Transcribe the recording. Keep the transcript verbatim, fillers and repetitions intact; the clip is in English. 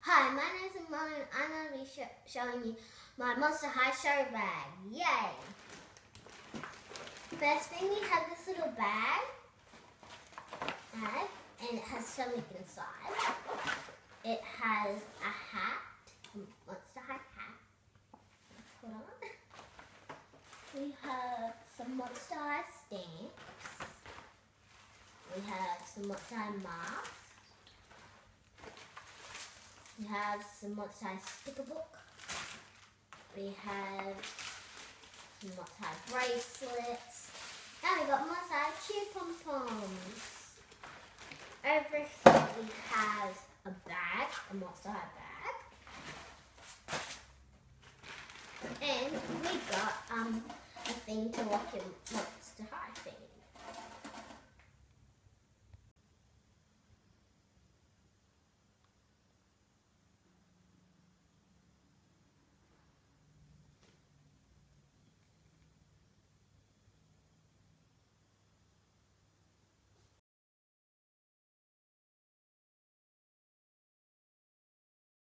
Hi, my name is Amalie and I'm going to be sh showing you my Monster High show bag. Yay! First thing, we have this little bag, bag and it has something inside. It has a hat, a Monster High hat. Hold on. We have some Monster High stamps. We have some Monster High masks. We have some Monster High sticker book. We have some Monster High bracelets. And we got Monster High chew pom poms. Over here we have a bag, a Monster High bag. And we got um a thing to lock your Monster